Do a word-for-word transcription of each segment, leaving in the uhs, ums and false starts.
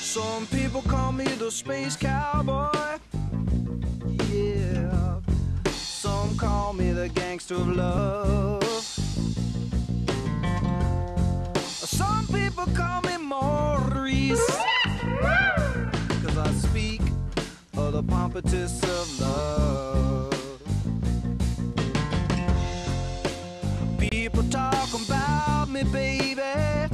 Some people call me the space cowboy. Yeah. Some call me the gangster of love. Some people call me Maurice, 'cause I speak of the pompatus of love. People talk about me, baby,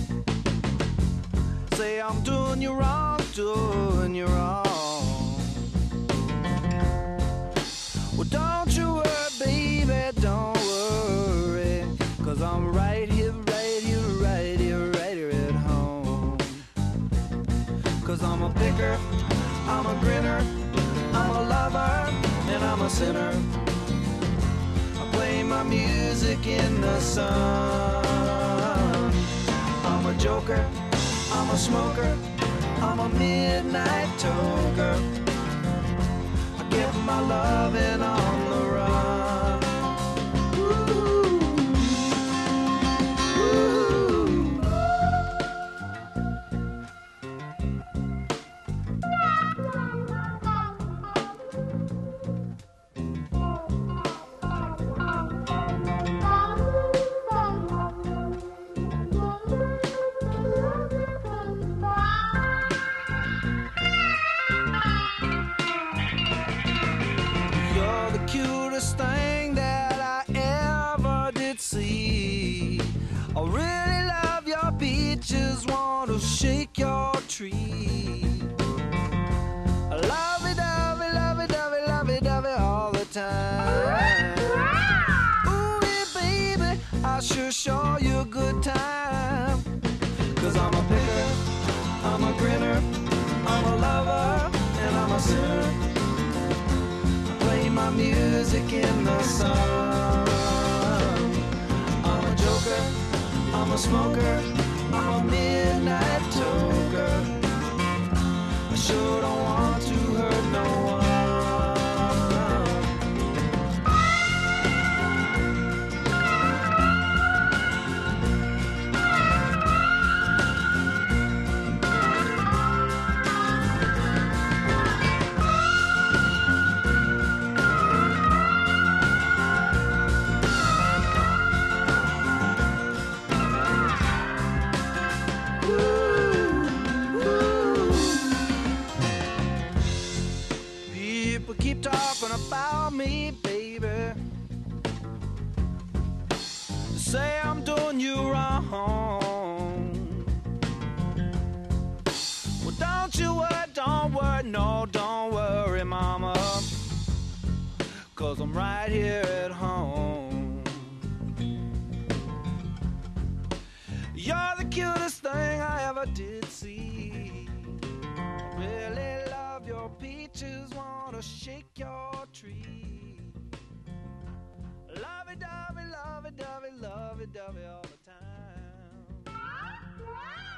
say I'm doing you wrong, doing you wrong. Well, don't you worry, baby, don't worry, 'cause I'm right here, right here, right here, right here at home. 'Cause I'm a picker, I'm a grinner, I'm a lover, and I'm a sinner. I play my music in the sun. I'm a joker, I'm a smoker, I'm a midnight toker. I give my loving on the run. Ooh, ooh. You're the cutest thing that I ever did see. I really love your beaches, want to shake your tree. I love it, love it, love it, love it, love it, love it all the time. Ooh, yeah, baby, I sure show you a good time. 'Cause I'm a picker, I'm a grinner, I'm a lover, and I'm a sinner. Play my music in the sun. I'm a joker, I'm a smoker, I'm a midnight toker. I sure don't want to hurt no one. People keep talking about me, baby, say I'm doing you wrong. Well, don't you worry, don't worry, no, don't worry, mama, 'cause I'm right here at home. You're the cutest thing I ever did see. I really love your peaches, wanna shake your tree. Lovey-dovey, lovey-dovey, lovey-dovey all the time.